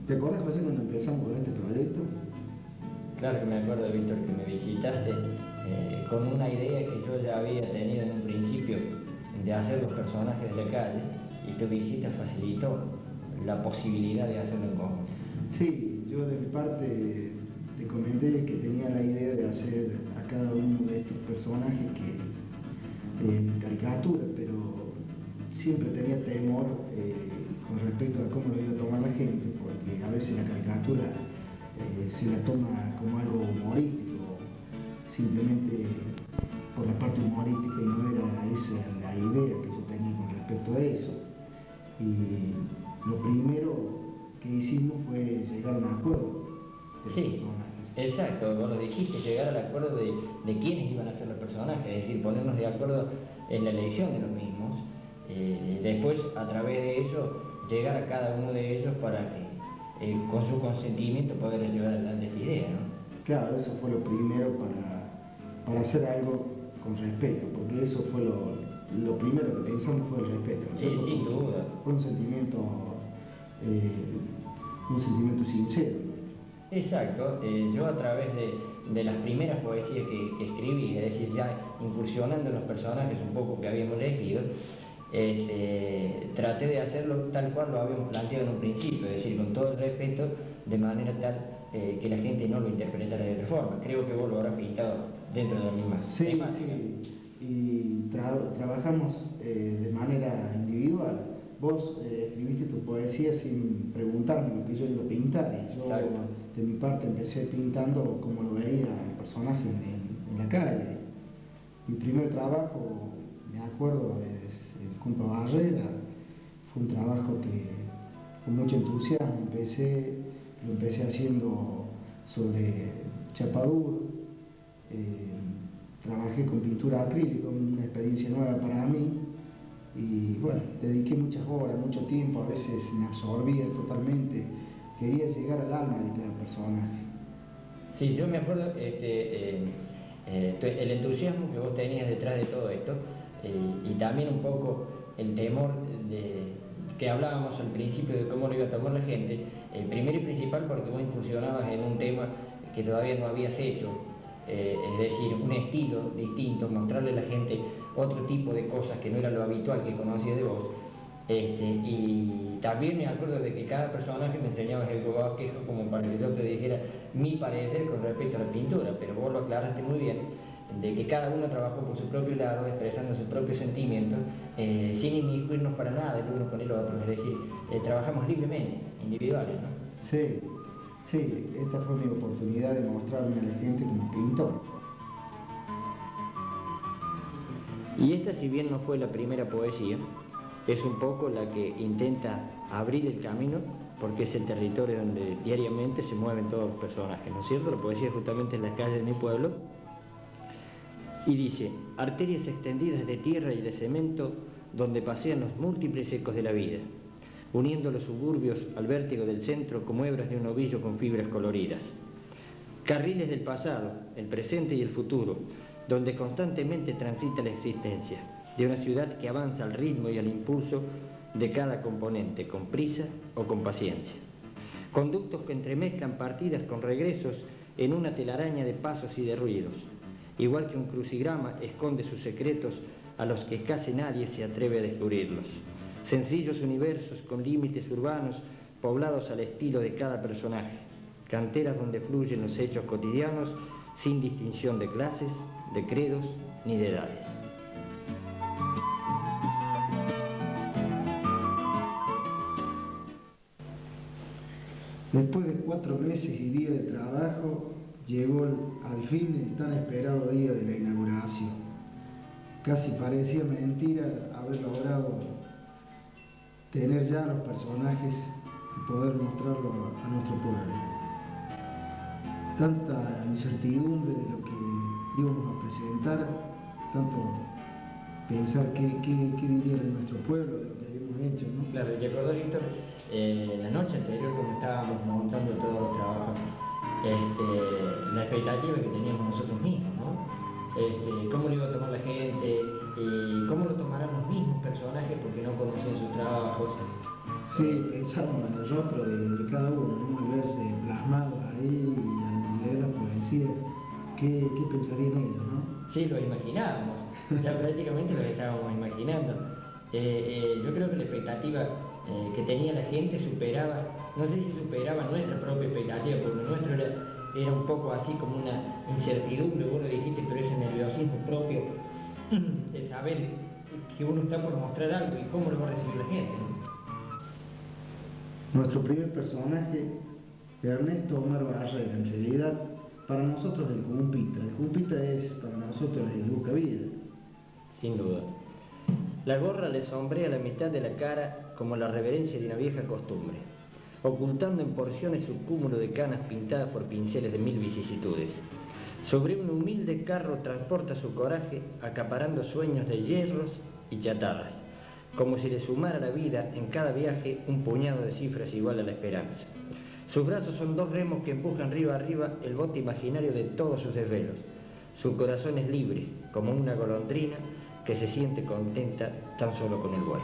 ¿Te acuerdas, José, cuando empezamos con este proyecto? Claro que me acuerdo, Víctor, que me visitaste con una idea que yo ya había tenido en un principio de hacer los personajes de la calle, y tu visita facilitó la posibilidad de hacerlo en conjunto. Sí, yo de mi parte te comenté que tenía la idea de hacer a cada uno de estos personajes que en caricatura, pero siempre tenía temor con respecto a cómo lo iba a tomar la gente, porque a veces la caricatura se la toma como algo humorístico, simplemente por la parte humorística, y no era esa la idea que yo tenía con respecto a eso. Y lo primero que hicimos fue llegar a un acuerdo de los Sí, personajes. exacto, vos lo dijiste, llegar al acuerdo de quiénes iban a ser los personajes, es decir, ponernos de acuerdo en la elección de los mismos, después a través de eso llegar a cada uno de ellos para que con su consentimiento poder llevar adelante esta idea, ¿no? Claro, eso fue lo primero para hacer algo con respeto, porque eso fue lo primero que pensamos, fue el respeto, ¿no es Sí, cierto? sin Porque duda. fue un sentimiento sincero. Exacto, yo a través de las primeras poesías que escribí, es decir, ya incursionando en los personajes un poco que habíamos elegido, traté de hacerlo tal cual lo habíamos planteado en un principio, es decir, con todo el respeto, de manera tal que la gente no lo interpretara de otra forma. Creo que vos lo habrás pintado dentro de la misma temática. Sí, y trabajamos de manera individual. Vos escribiste tu poesía sin preguntarme lo que yo iba a pintar, y yo Exacto. de mi parte empecé pintando como lo veía el personaje en la calle. Mi primer trabajo, me acuerdo, es el Compa Barrera. Fue un trabajo que con mucho entusiasmo lo empecé haciendo sobre chapadura. Trabajé con pintura acrílica, una experiencia nueva para mí, y bueno, dediqué muchas horas, mucho tiempo, a veces me absorbía totalmente, quería llegar al alma de cada personaje. Sí, yo me acuerdo el entusiasmo que vos tenías detrás de todo esto, y también un poco el temor que hablábamos al principio de cómo lo iba a tomar la gente, primero y principal porque vos incursionabas en un tema que todavía no habías hecho, es decir, un estilo distinto, mostrarle a la gente otro tipo de cosas que no era lo habitual que conocía de vos. Y también me acuerdo de que cada personaje me enseñabas el bosquejo como para que yo te dijera mi parecer con respecto a la pintura, pero vos lo aclaraste muy bien, de que cada uno trabajó por su propio lado, expresando sus propios sentimientos, sin inmiscuirnos para nada el uno con el otro, es decir, trabajamos libremente, individuales, ¿no? Sí, sí, esta fue mi oportunidad de mostrarme a la gente como pintor. Y esta, si bien no fue la primera poesía, es un poco la que intenta abrir el camino, porque es el territorio donde diariamente se mueven todos los personajes, ¿no es cierto? La poesía justamente en las calles de mi pueblo. Y dice: arterias extendidas de tierra y de cemento donde pasean los múltiples ecos de la vida, uniendo los suburbios al vértigo del centro como hebras de un ovillo con fibras coloridas. Carriles del pasado, el presente y el futuro, donde constantemente transita la existencia de una ciudad que avanza al ritmo y al impulso de cada componente, con prisa o con paciencia. Conductos que entremezclan partidas con regresos en una telaraña de pasos y de ruidos. Igual que un crucigrama esconde sus secretos a los que casi nadie se atreve a descubrirlos. Sencillos universos con límites urbanos poblados al estilo de cada personaje. Canteras donde fluyen los hechos cotidianos sin distinción de clases, de credos ni de edades. Después de 4 meses y días de trabajo, llegó al fin el tan esperado día de la inauguración. Casi parecía mentira haber logrado tener ya los personajes y poder mostrarlo a nuestro pueblo. Tanta incertidumbre de lo que íbamos a presentar, tanto pensar qué diría de nuestro pueblo, de lo que habíamos hecho, ¿no? Claro, y acordó, Víctor, la noche anterior cuando estábamos montando todos los trabajos, la expectativa que teníamos nosotros mismos, ¿no? Cómo lo iba a tomar la gente, y cómo lo tomarán los mismos personajes porque no conocían sus trabajos. Sí, pensamos en el rostro de cada uno, ¿no? Al verse plasmado ahí y al leer la poesía, ¿qué pensarían ellos, no? Sí, lo imaginábamos, ya prácticamente lo estábamos imaginando. Yo creo que la expectativa que tenía la gente superaba, no sé si superaba nuestra propia expectativa, porque nuestro era un poco así como una incertidumbre, vos lo dijiste, pero ese nerviosismo propio de saber que uno está por mostrar algo y cómo lo va a recibir la gente, ¿no? Nuestro primer personaje, Ernesto Omar Barrera, en realidad para nosotros el Cumpita es para nosotros el Buscavida. Sin duda. La gorra le sombrea la mitad de la cara como la reverencia de una vieja costumbre, ocultando en porciones su cúmulo de canas pintadas por pinceles de mil vicisitudes. Sobre un humilde carro transporta su coraje, acaparando sueños de hierros y chatarras, como si le sumara a la vida en cada viaje un puñado de cifras igual a la esperanza. Sus brazos son dos remos que empujan río arriba el bote imaginario de todos sus desvelos. Su corazón es libre, como una golondrina que se siente contenta tan solo con el vuelo.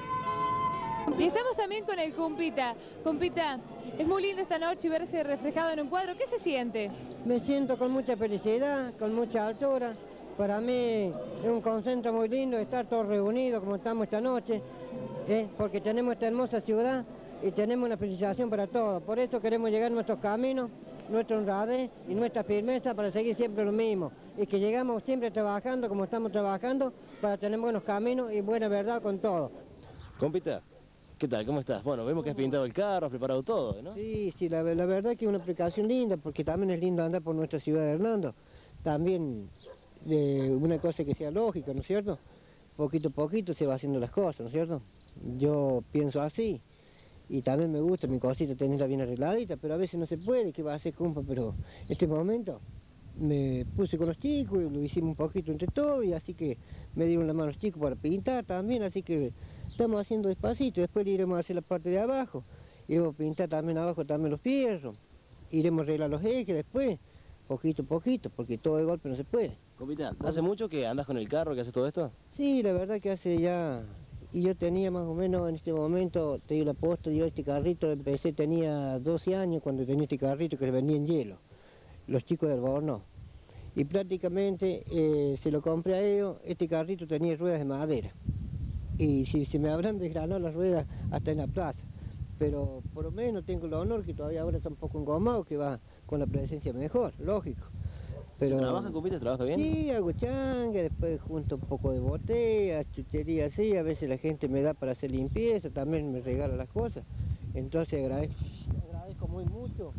Y estamos también con el Cumpita. Cumpita, es muy lindo esta noche verse reflejado en un cuadro. ¿Qué se siente? Me siento con mucha felicidad, con mucha altura. Para mí es un concepto muy lindo estar todos reunidos como estamos esta noche, porque tenemos esta hermosa ciudad y tenemos una felicitación para todos. Por eso queremos llegar a nuestros caminos, nuestra honradez y nuestra firmeza para seguir siempre lo mismo. Y que llegamos siempre trabajando como estamos trabajando para tener buenos caminos y buena verdad con todo. Compita, ¿qué tal? ¿Cómo estás? Bueno, vemos que has pintado el carro, has preparado todo, ¿no? Sí, la verdad que es una aplicación linda, porque también es lindo andar por nuestra ciudad de Hernando. También una cosa que sea lógica, ¿no es cierto? Poquito a poquito se va haciendo las cosas, ¿no es cierto? Yo pienso así, y también me gusta mi cosita tenerla bien arregladita, pero a veces no se puede, ¿qué va a hacer, compa? Pero en este momento me puse con los chicos, y lo hicimos un poquito entre todos, y así que me dieron la mano los chicos para pintar también, así que estamos haciendo despacito. Después iremos a hacer la parte de abajo, iremos a pintar también abajo también los fierros, iremos a arreglar los ejes después, poquito a poquito, porque todo de golpe no se puede. Compita, ¿hace mucho que andas con el carro, que haces todo esto? Sí, la verdad que hace ya, y yo tenía más o menos en este momento, te digo la posta, yo este carrito empecé, tenía 12 años cuando tenía este carrito que se vendía en hielo, los chicos del Albornoz. Y prácticamente se lo compré a ellos, este carrito tenía ruedas de madera. Y si se me habrán desgranado las ruedas hasta en la plaza. Pero por lo menos tengo el honor que todavía ahora está un poco engomado, que va con la presencia mejor, lógico. Pero, ¿Se trabaja, compita? ¿Trabaja bien? Sí, hago changa, después junto un poco de botella, chuchería así, a veces la gente me da para hacer limpieza, también me regala las cosas. Entonces agradezco muy mucho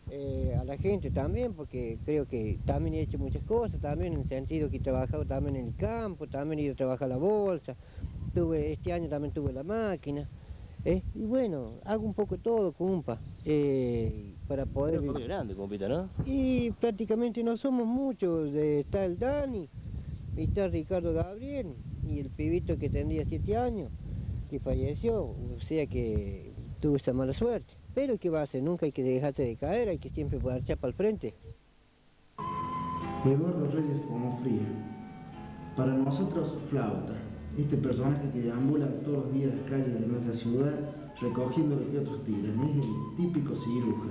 a la gente también, porque creo que también he hecho muchas cosas, también en el sentido que he trabajado también en el campo, también he ido a trabajar la bolsa, este año también tuve la máquina, y bueno, hago un poco todo, compa, para poder... Es muy grande, compita, ¿no? Y prácticamente no somos muchos, está el Dani, y está Ricardo Gabriel, y el pibito que tendría 7 años, que falleció, o sea que tuvo esa mala suerte. Pero ¿qué va a hacer? Nunca hay que dejarse de caer, hay que siempre poder echar para el frente. Eduardo Reyes Onofría. Para nosotros, flauta. Este personaje que deambula todos los días las calles de nuestra ciudad recogiendo lo que otros tiran. Es el típico ciruja.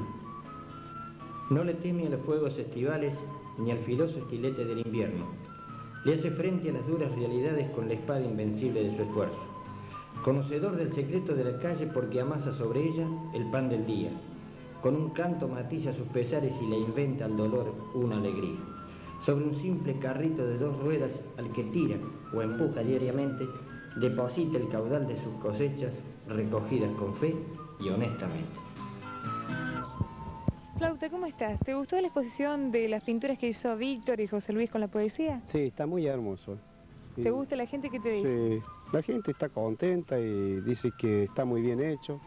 No le teme a los fuegos estivales ni al filoso estilete del invierno. Le hace frente a las duras realidades con la espada invencible de su esfuerzo. Conocedor del secreto de la calle porque amasa sobre ella el pan del día. Con un canto matiza sus pesares y le inventa al dolor una alegría. Sobre un simple carrito de 2 ruedas al que tira o empuja diariamente, deposita el caudal de sus cosechas recogidas con fe y honestamente. Flauta, ¿cómo estás? ¿Te gustó la exposición de las pinturas que hizo Víctor y José Luis con la poesía? Sí, está muy hermoso. ¿Te gusta la gente que te dice? Sí, la gente está contenta y dice que está muy bien hecho.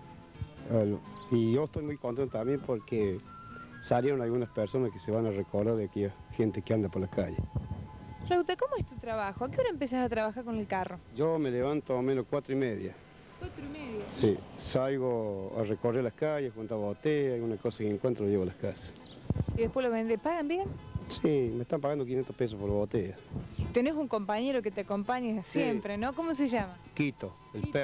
Y yo estoy muy contento también porque salieron algunas personas que se van a recordar de aquella gente que anda por la calle. Flauta, ¿cómo es tu trabajo? ¿A qué hora empezás a trabajar con el carro? Yo me levanto más o menos 4:30. 4:30. Sí, salgo a recorrer las calles, juntar botellas, alguna cosa que encuentro lo llevo a las casas. ¿Y después lo vende? ¿Pagan bien? Sí, me están pagando 500 pesos por botella. Tenés un compañero que te acompaña siempre, ¿no? ¿Cómo se llama? Quito, el Quito. perro.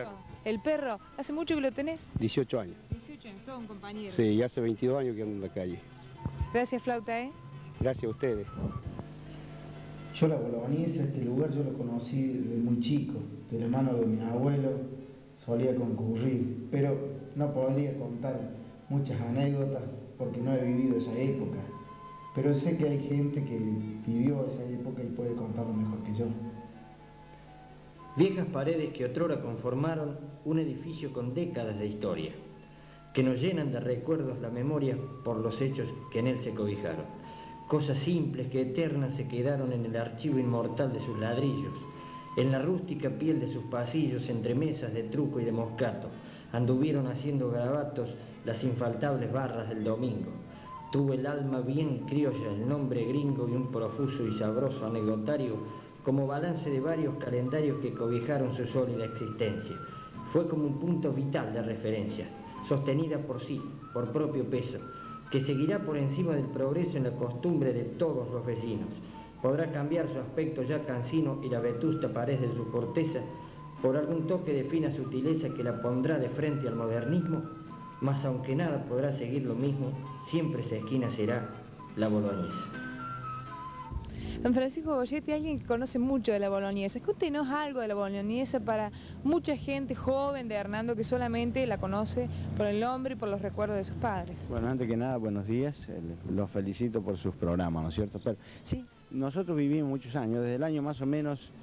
el perro, ¿hace mucho que lo tenés? 18 años. 18 años, todo un compañero. Sí, y hace 22 años que ando en la calle. Gracias, Flauta, ¿eh? Gracias a ustedes. Yo la bolognesa, este lugar yo lo conocí desde muy chico, de la mano de mi abuelo, solía concurrir, pero no podría contar muchas anécdotas porque no he vivido esa época. Pero sé que hay gente que vivió esa época y puede contarlo mejor que yo. Viejas paredes que otrora conformaron un edificio con décadas de historia, que nos llenan de recuerdos la memoria por los hechos que en él se cobijaron. Cosas simples que eternas se quedaron en el archivo inmortal de sus ladrillos, en la rústica piel de sus pasillos, entre mesas de truco y de moscato, anduvieron haciendo garabatos las infaltables barras del domingo. Tuvo el alma bien criolla, el nombre gringo y un profuso y sabroso anecdotario como balance de varios calendarios que cobijaron su sólida existencia. Fue como un punto vital de referencia, sostenida por sí, por propio peso, que seguirá por encima del progreso en la costumbre de todos los vecinos. Podrá cambiar su aspecto ya cansino y la vetusta pared de su corteza por algún toque de fina sutileza que la pondrá de frente al modernismo, mas aunque nada podrá seguir lo mismo, siempre esa esquina será la bolognesa. Don Francisco Goyetti, alguien que conoce mucho de la bolognesa. Cuéntenos algo de la bolognesa para mucha gente joven de Hernando que solamente la conoce por el nombre y por los recuerdos de sus padres. Bueno, antes que nada, buenos días. Los felicito por sus programas, ¿no es cierto? Pero sí, nosotros vivimos muchos años, desde el año más o menos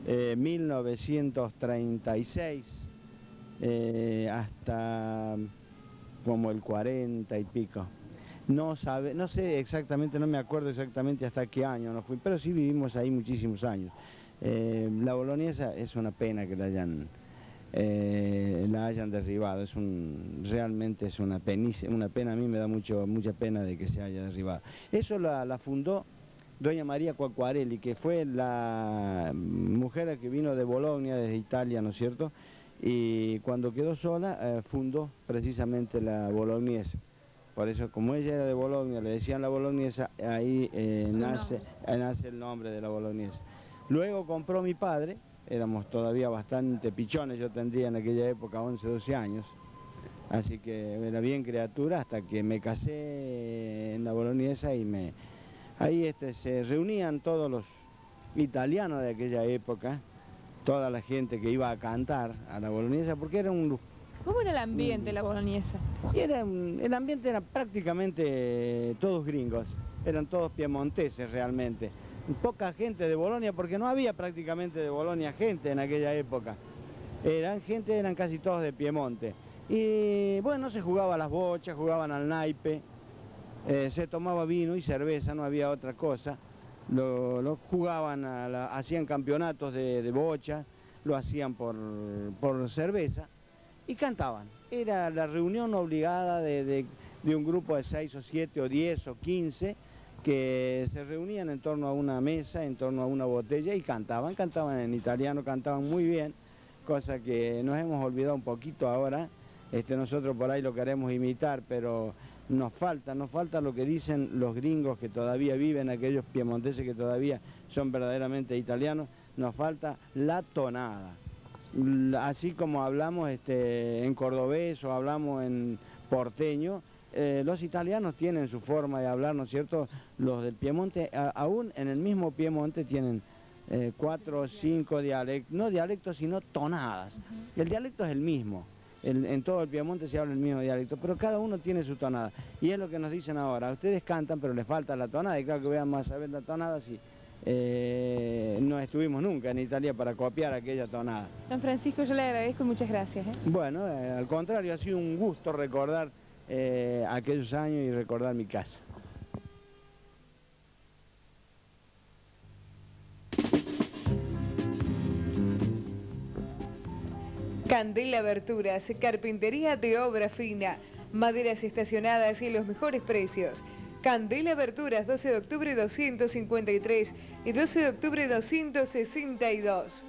1936 hasta como el 40 y pico. No sé exactamente, no me acuerdo exactamente hasta qué año nos fui, pero sí vivimos ahí muchísimos años. La bolognesa es una pena que la hayan derribado, realmente es una pena, a mí me da mucha pena de que se haya derribado. Eso la fundó doña María Quacquarelli, que fue la mujer que vino de Bologna, desde Italia, ¿no es cierto? Y cuando quedó sola, fundó precisamente la bolognesa. Por eso, como ella era de Bologna, le decían la bolognesa, ahí nace el nombre de la bolognesa. Luego compró mi padre, éramos todavía bastante pichones, yo tendría en aquella época 11, 12 años, así que era bien criatura hasta que me casé en la bolognesa y ahí se reunían todos los italianos de aquella época, toda la gente que iba a cantar a la bolognesa, porque era un... ¿Cómo era el ambiente de la bolognesa? El ambiente era prácticamente todos gringos, eran todos piemonteses realmente. Poca gente de Bolonia, porque no había prácticamente de Bolonia gente en aquella época. Eran casi todos de Piemonte. Y bueno, se jugaba a las bochas, jugaban al naipe, se tomaba vino y cerveza, no había otra cosa. Lo jugaban, hacían campeonatos de bocha, lo hacían por cerveza. Y cantaban. Era la reunión obligada de un grupo de 6 o 7 o 10 o 15 que se reunían en torno a una mesa, en torno a una botella y cantaban en italiano, cantaban muy bien, cosa que nos hemos olvidado un poquito ahora. Nosotros por ahí lo queremos imitar, pero nos falta lo que dicen los gringos que todavía viven, aquellos piemonteses que todavía son verdaderamente italianos, nos falta la tonada. Así como hablamos en cordobés o hablamos en porteño, los italianos tienen su forma de hablar, ¿no es cierto? Los del Piemonte, aún en el mismo Piemonte tienen 4 o 5 dialectos, no dialectos sino tonadas. El dialecto es el mismo, en todo el Piemonte se habla el mismo dialecto, pero cada uno tiene su tonada. Y es lo que nos dicen ahora, ustedes cantan pero les falta la tonada, y claro que vean más saber la tonada, sí. No estuvimos nunca en Italia para copiar aquella tonada. Don Francisco, yo le agradezco y muchas gracias. Bueno, al contrario, ha sido un gusto recordar aquellos años y recordar mi casa. Candela Aberturas, carpintería de obra fina, maderas estacionadas y los mejores precios. Candela Aberturas, 12 de octubre 253 y 12 de octubre 262.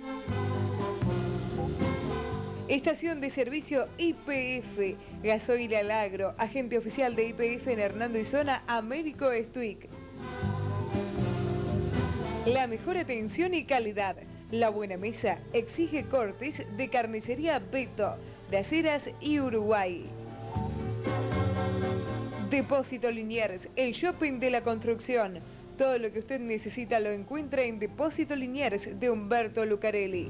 Estación de servicio YPF, Gasoil Alagro, agente oficial de YPF en Hernando y zona, Américo Stuic. La mejor atención y calidad. La buena mesa exige cortes de Carnicería Beto, de Las Heras y Uruguay. Depósito Liniers, el shopping de la construcción. Todo lo que usted necesita lo encuentra en Depósito Liniers de Humberto Lucarelli.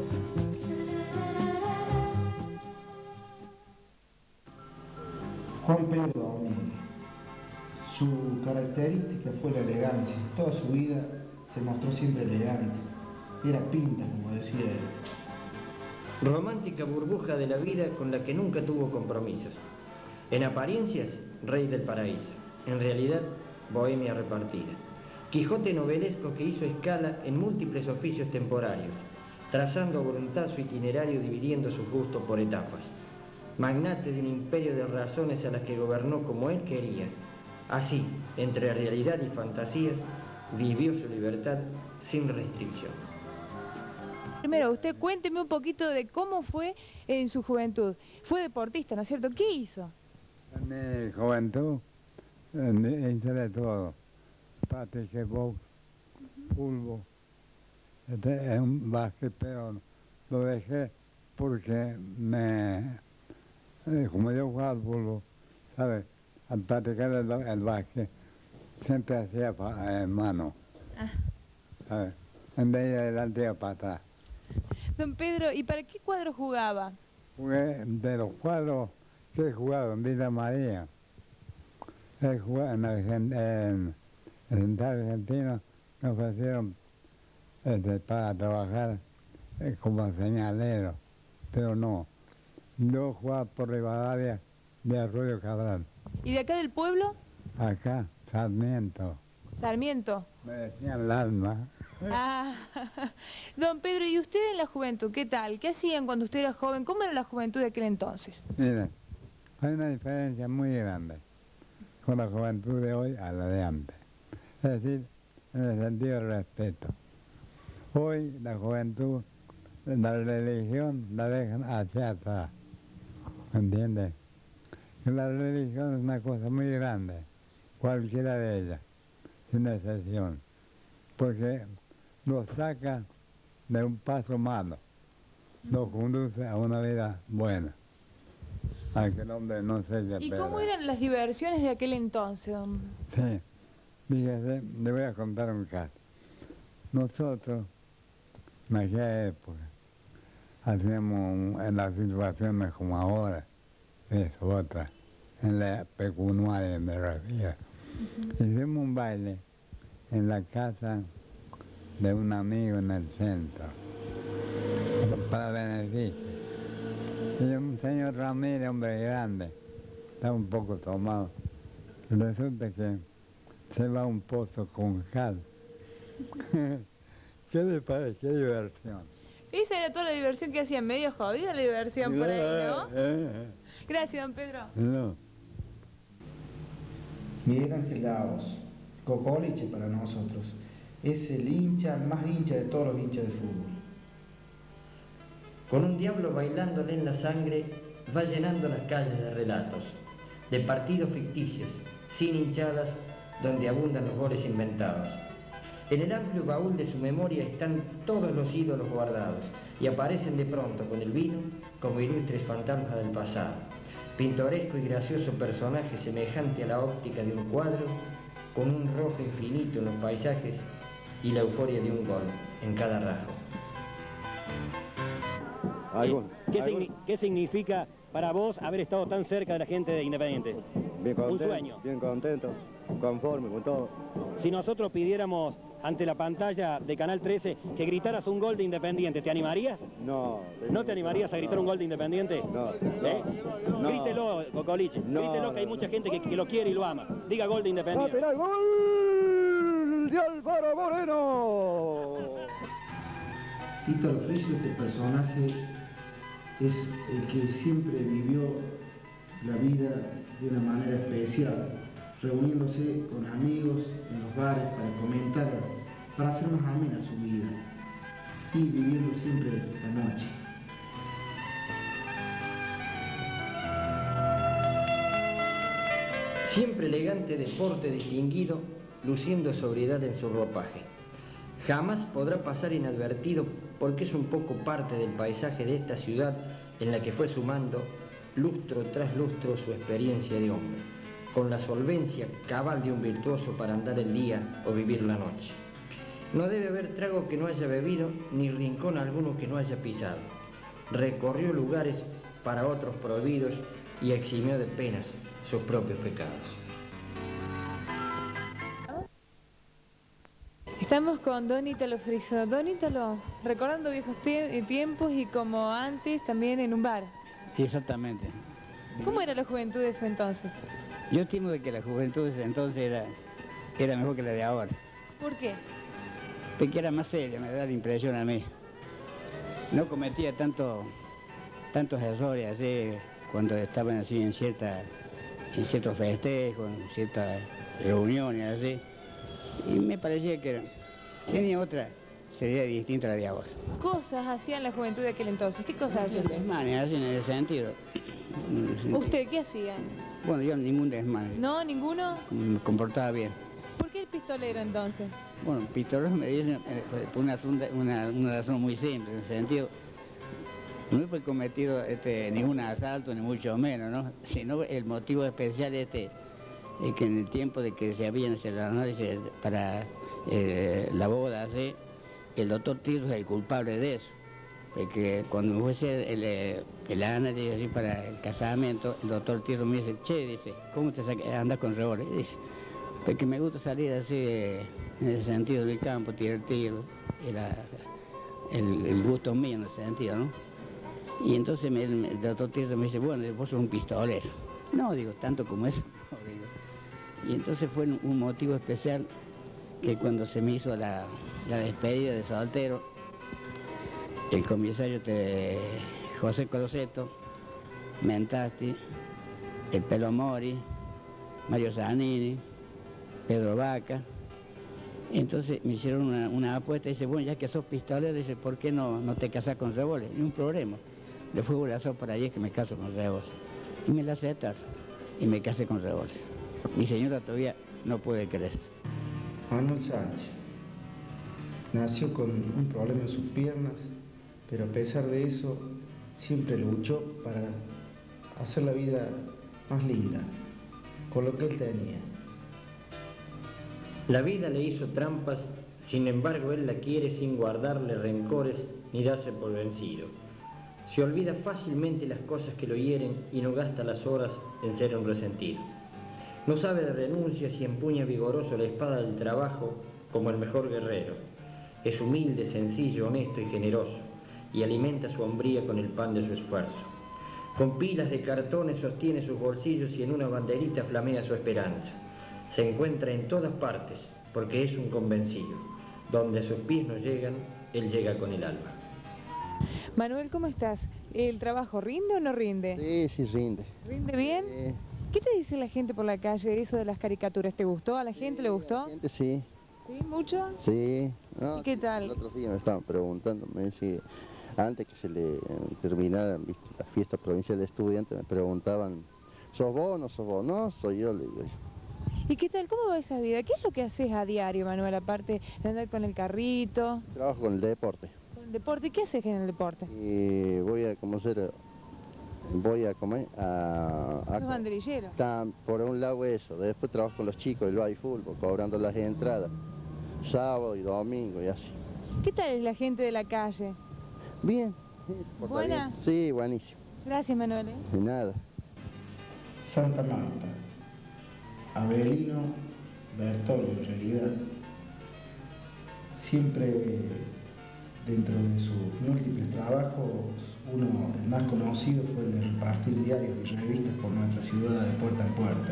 Juan Pedro Domínguez. Su característica fue la elegancia. Toda su vida se mostró siempre elegante. Era pinta, como decía él. Romántica burbuja de la vida con la que nunca tuvo compromisos. En apariencias, rey del paraíso. En realidad, bohemia repartida. Quijote novelesco que hizo escala en múltiples oficios temporarios, trazando a voluntad su itinerario dividiendo sus gustos por etapas. Magnate de un imperio de razones a las que gobernó como él quería. Así, entre realidad y fantasías, vivió su libertad sin restricción. Primero, usted cuénteme un poquito de cómo fue en su juventud. Fue deportista, ¿no es cierto? ¿Qué hizo? En mi juventud hice de todo. Practiqué box, fútbol, un básquet, pero lo dejé porque como yo jugaba al fútbol, ¿sabes? Al practicar el básquet, siempre hacía mano, ¿sabes? En vez de adelante y para atrás. Don Pedro, ¿y para qué cuadro jugaba? Jugué de los cuadros que he jugado en Villa María. He jugado en Central Argentino, me ofrecieron para trabajar como señalero, pero no. Yo jugaba por Rivadavia de Arroyo Cabral. ¿Y de acá del pueblo? Acá, Sarmiento. Sarmiento. Me decían el alma. Ah, don Pedro, ¿y usted en la juventud qué tal? ¿Qué hacían cuando usted era joven? ¿Cómo era la juventud de aquel entonces? Miren, hay una diferencia muy grande con la juventud de hoy a la de antes. Es decir, en el sentido de respeto. Hoy la juventud, la religión la dejan hacia atrás. ¿Entiendes? La religión es una cosa muy grande, cualquiera de ellas, sin excepción, porque lo saca de un paso malo, lo conduce a una vida buena, a que el hombre no se eche a ¿Y perder. cómo eran las diversiones de aquel entonces, don? Sí, fíjese, le voy a contar un caso. Nosotros, en aquella época, hacíamos en las situaciones como ahora, es otra, en la pecunaria me refiero. Hicimos un baile en la casa de un amigo en el centro, para beneficio. Y un señor Ramírez, hombre grande, estaba un poco tomado. Resulta que se va a un pozo con cal. ¿Qué le parece? Qué diversión. Esa era toda la diversión que hacían, medio jodida la diversión por ahí, ¿no? Gracias, don Pedro. No. Miguel Ángel Laos, Cocoliche para nosotros, es el más hincha de todos los hinchas de fútbol. Con un diablo bailándole en la sangre, va llenando las calles de relatos, de partidos ficticios, sin hinchadas, donde abundan los goles inventados. En el amplio baúl de su memoria están todos los ídolos guardados y aparecen de pronto con el vino como ilustres fantasmas del pasado. Pintoresco y gracioso personaje semejante a la óptica de un cuadro, con un rojo infinito en los paisajes y la euforia de un gol en cada rasgo. ¿Qué significa para vos haber estado tan cerca de la gente de Independiente? Bien contento, un sueño. Bien contento, conforme con todo. Si nosotros pidiéramos ante la pantalla de Canal 13 que gritaras un gol de Independiente, ¿te animarías? No. ¿No te animarías a gritar un gol de Independiente? No. No. Grítelo, Cocoliche. No, grítelo, que hay mucha gente que lo quiere y lo ama. Diga gol de Independiente. ¡Va a tirar gol de Álvaro Moreno! Víctor Friso, este personaje, es el que siempre vivió la vida de una manera especial, reuniéndose con amigos en los bares para comentar, para hacer más amena su vida y viviendo siempre la noche. Siempre elegante de porte distinguido, luciendo sobriedad en su ropaje. Jamás podrá pasar inadvertido porque es un poco parte del paisaje de esta ciudad en la que fue sumando lustro tras lustro su experiencia de hombre, con la solvencia cabal de un virtuoso para andar el día o vivir la noche. No debe haber trago que no haya bebido, ni rincón alguno que no haya pisado. Recorrió lugares para otros prohibidos y eximió de penas sus propios pecados. Estamos con Don Ítalo Friso. Don Ítalo, recordando viejos tiempos y como antes también en un bar. Sí, exactamente. ¿Cómo era la juventud de su entonces? Yo estimo de que la juventud de ese entonces era mejor que la de ahora. ¿Por qué? Porque era más seria, me da la impresión a mí. No cometía tantos errores así cuando estaban así en ciertos festejos, en ciertas reuniones así. Y me parecía que tenía otra seriedad distinta a la de ahora. Cosas hacían la juventud de aquel entonces. ¿Qué cosas hacían? Desmanes, así en el sentido. ¿Usted qué hacía? Bueno, yo ningún desmane. ¿No? ¿Ninguno? Me comportaba bien. ¿Por qué el pistolero entonces? Bueno, pistolero me dicen por una razón muy simple, en el sentido, no he cometido ningún asalto, ni mucho menos, ¿no? Sino el motivo especial es que en el tiempo de que se habían hecho las análisis para la boda, ¿sí? El doctor Tirso es el culpable de eso. Porque cuando me fuese el análisis así para el casamiento, el doctor Tirso me dice, che, dice, ¿cómo te andas con revólver? Dice, porque me gusta salir así en el sentido del campo, tirar tiro, era el gusto mío en ese sentido, ¿no? Y entonces el doctor Tirso me dice, bueno, vos sos un pistolero. No, digo, tanto como eso. No, digo. Y entonces fue un motivo especial que cuando se me hizo la despedida de soltero, el comisario José Coroceto, Mentasti, el Pelo Mori, Mario Zanini, Pedro Vaca, entonces me hicieron una apuesta y dice, bueno, ya que sos pistolero, dice, ¿por qué no te casás con revólver? Ni un problema. Le fue un lazo para allí que me caso con revólver. Y me la aceptaron y me casé con revólver. Mi señora todavía no puede creer. Manuel Sánchez nació con un problema en sus piernas, pero a pesar de eso siempre luchó para hacer la vida más linda, con lo que él tenía. La vida le hizo trampas, sin embargo él la quiere sin guardarle rencores ni darse por vencido. Se olvida fácilmente las cosas que lo hieren y no gasta las horas en ser un resentido. No sabe de renuncias y empuña vigoroso la espada del trabajo como el mejor guerrero. Es humilde, sencillo, honesto y generoso, y alimenta su hombría con el pan de su esfuerzo. Con pilas de cartones sostiene sus bolsillos y en una banderita flamea su esperanza. Se encuentra en todas partes porque es un convencido. Donde sus pies no llegan, él llega con el alma. Manuel, ¿cómo estás? ¿El trabajo rinde o no rinde? Sí, rinde. ¿Rinde bien? Sí. ¿Qué te dice la gente por la calle eso de las caricaturas? ¿Te gustó? ¿A la gente le gustó? A la gente sí. ¿Sí? ¿Mucho? Sí. No, ¿Y qué tal? El otro día me estaban preguntando, me decía, antes que se le terminaran las fiestas provinciales de estudiantes, me preguntaban, ¿sos vos o no sos vos? No, soy yo, le digo yo. ¿Y qué tal? ¿Cómo va esa vida? ¿Qué es lo que haces a diario, Manuel, aparte de andar con el carrito? Trabajo con el deporte. ¿Con el deporte? ¿Qué haces en el deporte? Y voy a conocer, ¿Sos banderillero? Por un lado eso, después trabajo con los chicos del baile fútbol, cobrando las entradas, sábado y domingo y así. ¿Qué tal es la gente de la calle? Bien. ¿Buena? Bien. Sí, buenísimo. Gracias, Manuel. De nada. Santa Marta. Avelino Bertolo, en realidad, siempre dentro de sus múltiples trabajos, el más conocido fue el de repartir diarios y revistas por nuestra ciudad de puerta en puerta.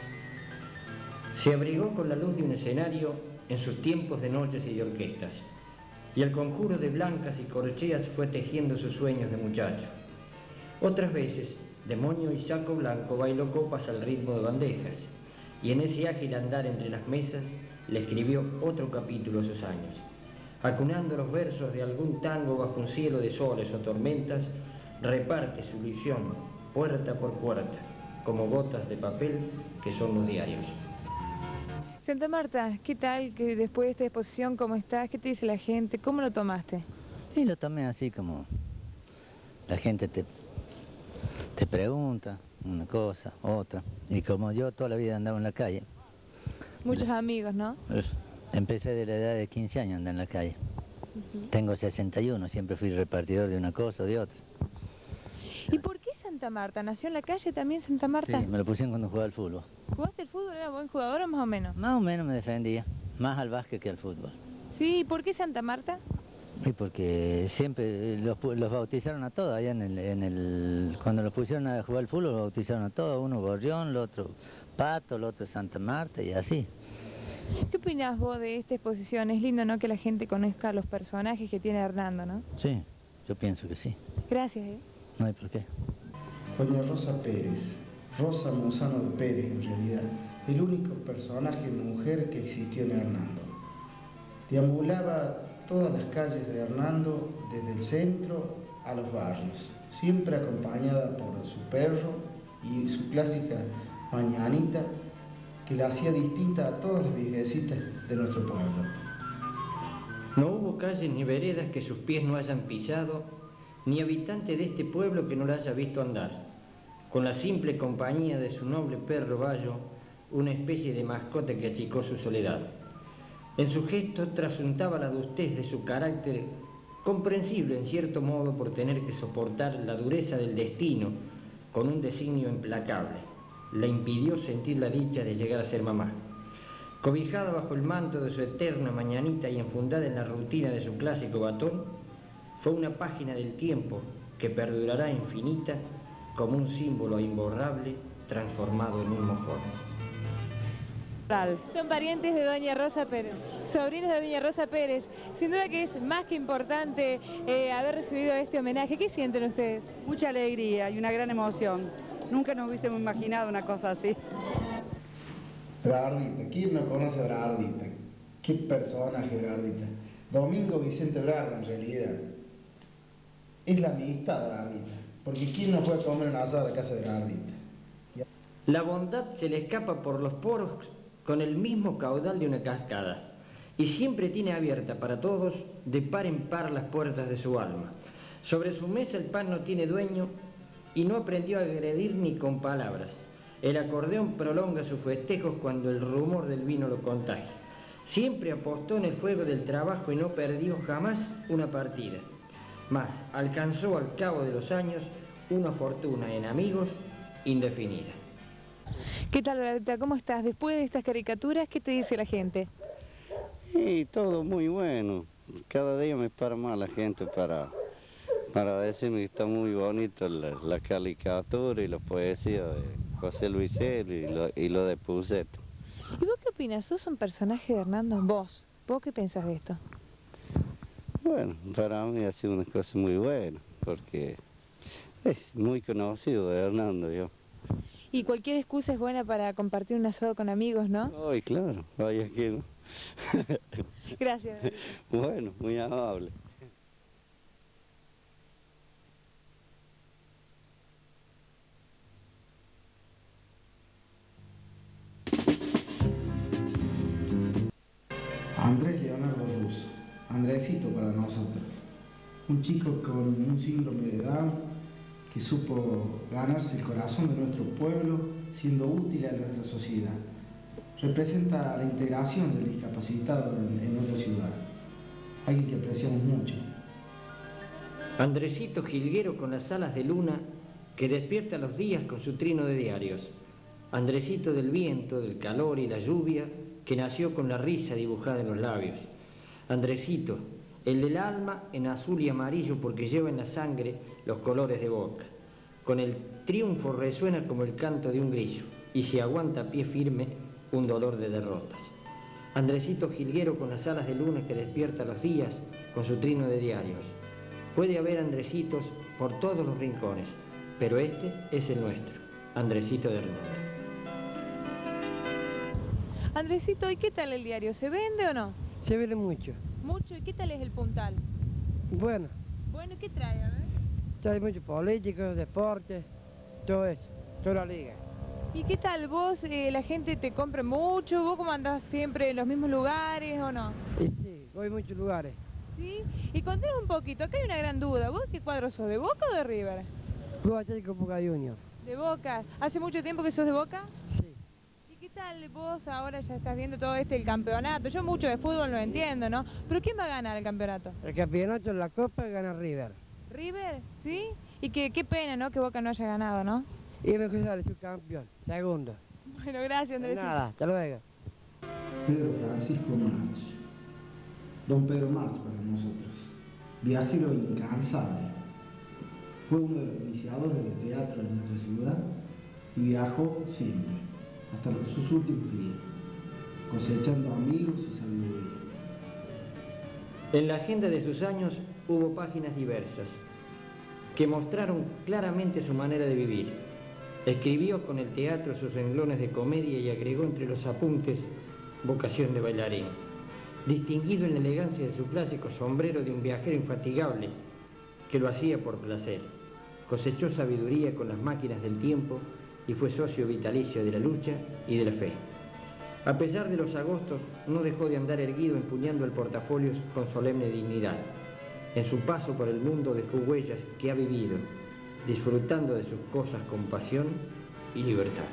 Se abrigó con la luz de un escenario en sus tiempos de noches y de orquestas, y el conjuro de blancas y corcheas fue tejiendo sus sueños de muchacho. Otras veces, demonio y saco blanco bailó copas al ritmo de bandejas, y en ese ágil andar entre las mesas le escribió otro capítulo a sus años. Acunando los versos de algún tango bajo un cielo de soles o tormentas, reparte su ilusión puerta por puerta, como gotas de papel que son los diarios. Santa Marta, ¿qué tal que después de esta exposición, cómo estás? ¿Qué te dice la gente? ¿Cómo lo tomaste? Sí, lo tomé así como la gente te pregunta una cosa, otra. Y como yo toda la vida andaba en la calle. Muchos amigos, ¿no? Empecé de la edad de 15 años a andar en la calle. Tengo 61, siempre fui repartidor de una cosa o de otra. ¿Y por qué Santa Marta? ¿Nació en la calle también Santa Marta? Sí, me lo pusieron cuando jugaba al fútbol. ¿Jugaste al fútbol? ¿Era buen jugador o más o menos? Más o menos me defendía, más al básquet que al fútbol. Sí, ¿y por qué Santa Marta? Y porque siempre los bautizaron a todos, allá cuando los pusieron a jugar al fútbol los bautizaron a todos, uno Gorrión, el otro Pato, el otro Santa Marta y así. ¿Qué opinás vos de esta exposición? Es lindo, ¿no?, que la gente conozca los personajes que tiene Hernando, ¿no? Sí, yo pienso que sí. Gracias, No hay por qué. Doña Rosa Pérez, Rosa Musano de Pérez en realidad, el único personaje mujer que existió en Hernando. Deambulaba todas las calles de Hernando, desde el centro a los barrios, siempre acompañada por su perro y su clásica mañanita, que la hacía distinta a todas las viejecitas de nuestro pueblo. No hubo calles ni veredas que sus pies no hayan pisado, ni habitante de este pueblo que no la haya visto andar, con la simple compañía de su noble perro Bayo, una especie de mascota que achicó su soledad. En su gesto trasuntaba la adustez de su carácter, comprensible en cierto modo por tener que soportar la dureza del destino con un designio implacable. La impidió sentir la dicha de llegar a ser mamá. Cobijada bajo el manto de su eterna mañanita y enfundada en la rutina de su clásico batón, fue una página del tiempo que perdurará infinita como un símbolo imborrable transformado en un mojón. Son parientes de Doña Rosa Pérez, sobrinos de Doña Rosa Pérez. Sin duda que es más que importante haber recibido este homenaje. ¿Qué sienten ustedes? Mucha alegría y una gran emoción. Nunca nos hubiésemos imaginado una cosa así. Bernardita, ¿quién no conoce a Bernardita? ¿Qué personaje Bernardita? Domingo Vicente Brarda en realidad. Es la amistad de Bernardita, porque ¿quién no fue a comer un asado a la casa de Bernardita? La bondad se le escapa por los poros con el mismo caudal de una cascada, y siempre tiene abierta para todos de par en par las puertas de su alma. Sobre su mesa el pan no tiene dueño y no aprendió a agredir ni con palabras. El acordeón prolonga sus festejos cuando el rumor del vino lo contagia. Siempre apostó en el fuego del trabajo y no perdió jamás una partida. Mas alcanzó al cabo de los años una fortuna en amigos indefinida. ¿Qué tal, Bernardita? ¿Cómo estás? Después de estas caricaturas, ¿qué te dice la gente? Sí, todo muy bueno. Cada día me para más la gente para decirme que está muy bonito la caricatura y la poesía de José Luisel y lo de Puceto. ¿Y vos qué opinas? ¿Sos un personaje de Hernando? ¿Vos qué pensás de esto? Bueno, para mí ha sido una cosa muy buena, porque es muy conocido de Hernando yo. Y cualquier excusa es buena para compartir un asado con amigos, ¿no? Ay, claro, vaya que no. Gracias. Bueno, muy amable. Andrés Leonardo Russo, Andresito para nosotros. Un chico con un síndrome de Down que supo ganarse el corazón de nuestro pueblo siendo útil a nuestra sociedad. Representa la integración del discapacitado en nuestra ciudad. Alguien que apreciamos mucho. Andresito jilguero con las alas de luna que despierta los días con su trino de diarios. Andresito del viento, del calor y la lluvia que nació con la risa dibujada en los labios. Andresito, el del alma en azul y amarillo porque lleva en la sangre los colores de Boca. Con el triunfo resuena como el canto de un grillo y si aguanta a pie firme un dolor de derrotas. Andresito jilguero con las alas de luna que despierta los días con su trino de diarios. Puede haber Andresitos por todos los rincones, pero este es el nuestro, Andresito de Hernando. Andresito, ¿y qué tal el diario? ¿Se vende o no? Se vende mucho. ¿Mucho? ¿Y qué tal es el puntal? Bueno. Bueno, ¿qué trae? A ver. Trae mucho político, deporte, todo eso, toda la liga. ¿Y qué tal vos, la gente te compra mucho? ¿Vos cómo andás siempre en los mismos lugares o no? Sí, voy a muchos lugares. ¿Sí? Y contanos un poquito, acá hay una gran duda. ¿Vos qué cuadro sos, de Boca o de River? Juego Atlético Boca Juniors. De Boca. ¿Hace mucho tiempo que sos de Boca? Sí. ¿Y qué tal vos ahora ya estás viendo todo el campeonato? Yo mucho de fútbol no entiendo, ¿no? ¿Pero quién va a ganar el campeonato? El campeonato en la Copa gana River. ¿River? ¿Sí? Y qué pena, ¿no? Que Boca no haya ganado, ¿no? Y mejor sale su campeón, segundo. Bueno, gracias, Andrés. Nada, hasta luego. Pedro Francisco March. Don Pedro March para nosotros. Viajero incansable. Fue uno de los iniciadores del teatro en nuestra ciudad y viajó siempre, hasta sus últimos días, cosechando amigos y sabiduría. En la agenda de sus años hubo páginas diversas que mostraron claramente su manera de vivir. Escribió con el teatro sus renglones de comedia y agregó entre los apuntes vocación de bailarín. Distinguido en la elegancia de su clásico sombrero de un viajero infatigable que lo hacía por placer. Cosechó sabiduría con las máquinas del tiempo y fue socio vitalicio de la lucha y de la fe. A pesar de los agostos, no dejó de andar erguido empuñando el portafolio con solemne dignidad. En su paso por el mundo dejó huellas que ha vivido, disfrutando de sus cosas con pasión y libertad.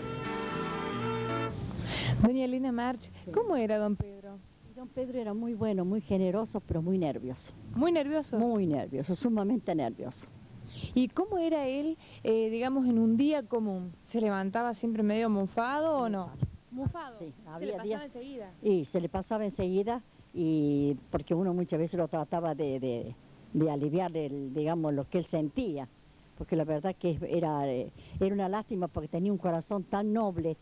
Doña Elena March, ¿cómo era don Pedro? Don Pedro era muy bueno, muy generoso, pero muy nervioso. ¿Muy nervioso? Muy nervioso, sumamente nervioso. ¿Y cómo era él, digamos, en un día común? ¿Se levantaba siempre medio mufado o no? ¿Mufado? Sí, ¿Se le pasaba enseguida? Y se le pasaba enseguida, y porque uno muchas veces lo trataba de aliviar, digamos, lo que él sentía. Porque la verdad que era una lástima porque tenía un corazón tan noble,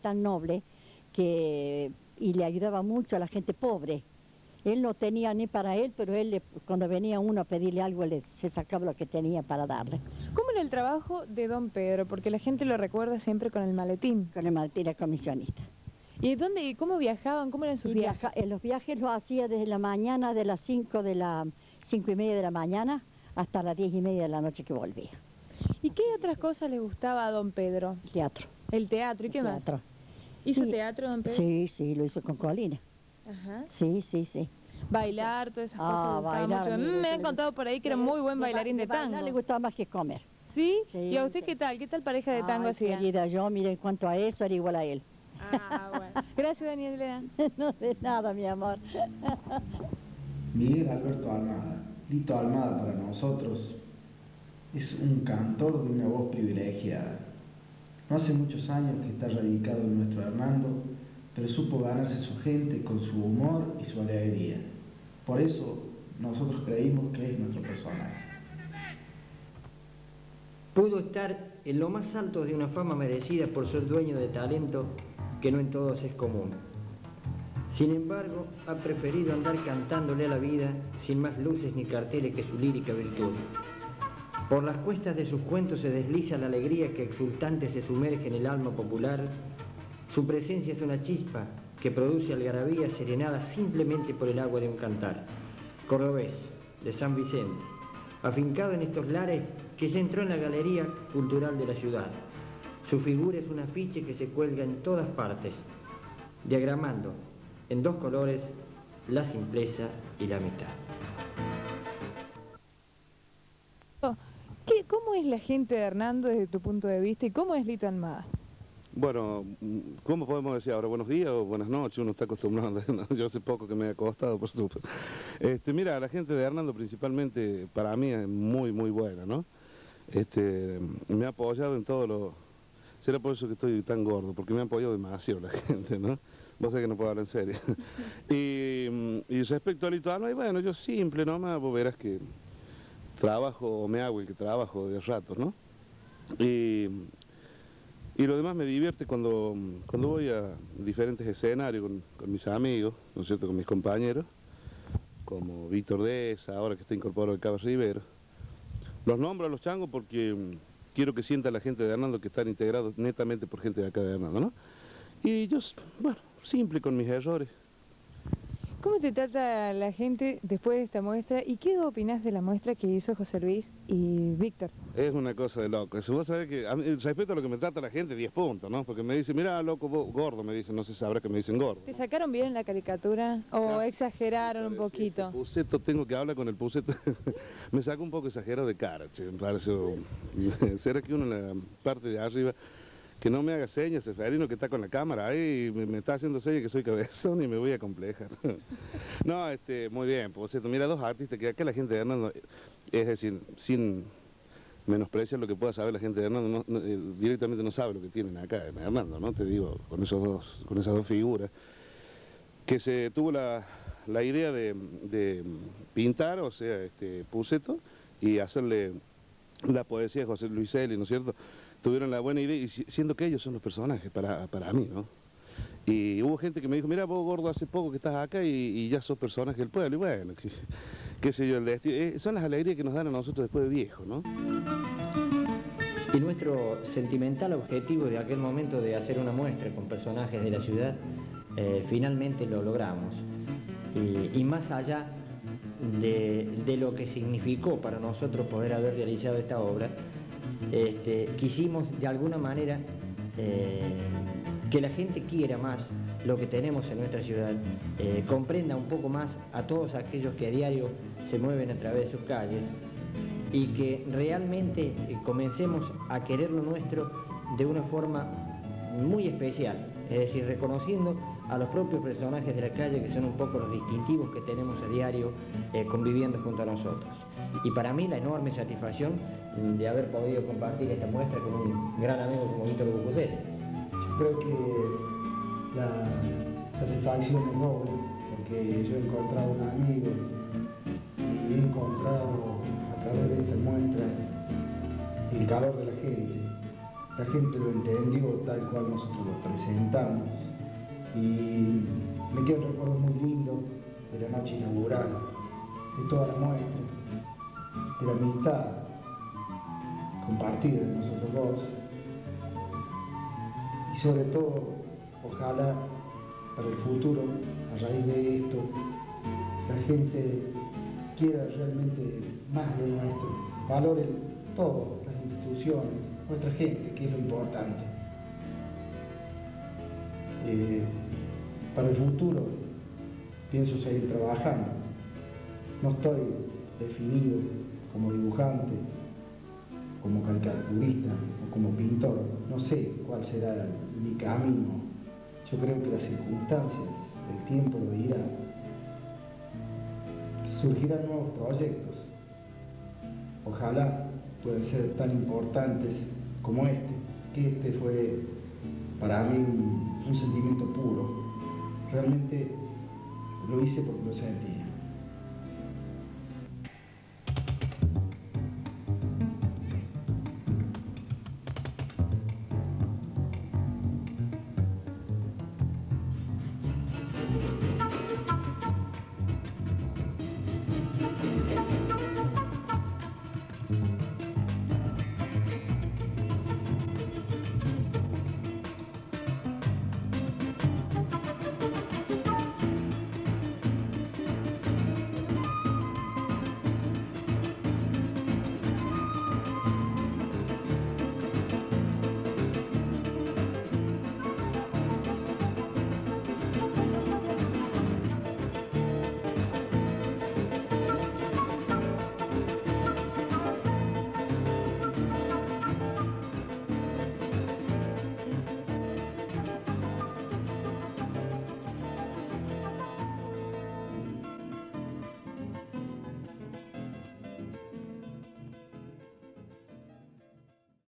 y le ayudaba mucho a la gente pobre. Él no tenía ni para él, pero él cuando venía uno a pedirle algo, se sacaba lo que tenía para darle. ¿Cómo era el trabajo de don Pedro? Porque la gente lo recuerda siempre con el maletín. Con el maletín, era comisionista. ¿Y dónde y cómo viajaban? ¿Cómo eran sus viajes? Los viajes los hacía desde la mañana, de las 5 y media de la mañana hasta las 10 y media de la noche que volvía. ¿Y qué otras cosas le gustaba a don Pedro? El teatro. ¿El teatro? ¿Y qué más? ¿Hizo teatro, don Pedro? Sí, lo hizo con Colina. Ajá. Sí. Bailar, todas esas cosas. Bailar, me han contado por ahí que era muy buen bailarín de tango. Bailar le gustaba más que comer. ¿Sí? ¿Y a usted qué tal? ¿Qué tal pareja de tango hacía? Querida, yo, mire, en cuanto a eso, era igual a él. Ah, bueno. Gracias, Daniela. No de nada, mi amor. Miguel Alberto Almada. Lito Almada para nosotros es un cantor de una voz privilegiada. No hace muchos años que está radicado en nuestro Hernando, pero supo ganarse su gente con su humor y su alegría. Por eso nosotros creímos que es nuestro personaje. Pudo estar en lo más alto de una fama merecida por ser dueño de talento que no en todos es común. Sin embargo, ha preferido andar cantándole a la vida sin más luces ni carteles que su lírica virtud. Por las cuestas de sus cuentos se desliza la alegría que exultante se sumerge en el alma popular. Su presencia es una chispa que produce algarabía serenada simplemente por el agua de un cantar. Cordobés, de San Vicente, afincado en estos lares que se entró en la galería cultural de la ciudad. Su figura es un afiche que se cuelga en todas partes, diagramando en dos colores la simpleza y la amistad. ¿Cómo es la gente de Hernando desde tu punto de vista y cómo es Lito Almada? Bueno, ¿cómo podemos decir ahora? ¿Buenos días o buenas noches? Uno está acostumbrado, yo hace poco que me he acostado, por supuesto. Mira, la gente de Hernando principalmente para mí es muy, muy buena, ¿no? Me ha apoyado en todo lo... Será por eso que estoy tan gordo, porque me ha apoyado demasiado la gente, ¿no? Vos sabés que no puedo hablar en serio. y respecto a Lito Almada, bueno, yo simple nomás, vos verás que trabajo, me hago el que trabajo de ratos, ¿no? Y lo demás me divierte cuando voy a diferentes escenarios con mis amigos, ¿no es cierto?, con mis compañeros, como Víctor Deza, ahora que está incorporado el Cabo Rivero. Los nombro a los changos porque quiero que sienta la gente de Hernando que están integrados netamente por gente de acá de Hernando, ¿no? Y yo, bueno, simple con mis errores. ¿Cómo te trata la gente después de esta muestra y qué opinas de la muestra que hizo José Luis y Víctor? Es una cosa de loco. Si vos sabés que, a mí, respecto a lo que me trata la gente, 10 puntos, ¿no? Porque me dice, mira, loco, vos, gordo, me dicen, no sé si sabrá que me dicen gordo. ¿Te sacaron bien la caricatura o exageraron un poquito? Ese Puceto, tengo que hablar con el Puceto. Me saca un poco exagerado de cara, che, me parece. ¿Será que uno en la parte de arriba, que no me haga señas, Seferino, que está con la cámara ahí, me está haciendo señas que soy cabezón y me voy a complejar? No, muy bien, Puceto. Mira, dos artistas que acá la gente de Hernando, es decir, sin menospreciar lo que pueda saber la gente de Hernando, directamente no sabe lo que tienen acá en Hernando, ¿no? Te digo, con esas dos figuras, que se tuvo la idea de pintar, o sea, Puceto, y hacerle la poesía de José Luis Eli, ¿no es cierto? Tuvieron la buena idea, y siendo que ellos son los personajes para mí, ¿no? Y hubo gente que me dijo, mira, vos, gordo, hace poco que estás acá y ya sos personaje del pueblo, y bueno, qué sé yo, el destino, son las alegrías que nos dan a nosotros después de viejos, ¿no? Y nuestro sentimental objetivo de aquel momento de hacer una muestra con personajes de la ciudad, finalmente lo logramos. Y más allá de lo que significó para nosotros poder haber realizado esta obra, quisimos de alguna manera que la gente quiera más lo que tenemos en nuestra ciudad, comprenda un poco más a todos aquellos que a diario se mueven a través de sus calles y que realmente comencemos a querer lo nuestro de una forma muy especial, es decir, reconociendo a los propios personajes de la calle que son un poco los distintivos que tenemos a diario conviviendo junto a nosotros. Y para mí la enorme satisfacción de haber podido compartir esta muestra con un gran amigo como Víctor Bucucet. Yo creo que la satisfacción es doble, porque yo he encontrado un amigo y he encontrado a través de esta muestra el calor de la gente. La gente lo entendió tal cual nosotros lo presentamos y me queda un recuerdo muy lindo de la noche inaugural, de toda la muestra, de la amistad compartida de nosotros dos y sobre todo, ojalá para el futuro, a raíz de esto, la gente quiera realmente más de nuestro, valore todo, las instituciones, nuestra gente, que es lo importante. Para el futuro pienso seguir trabajando. No estoy definido como dibujante, como caricaturista o como pintor. No sé cuál será mi camino. Yo creo que las circunstancias, el tiempo lo dirá. Surgirán nuevos proyectos. Ojalá puedan ser tan importantes como que este fue para mí un sentimiento puro. Realmente lo hice porque lo sentí.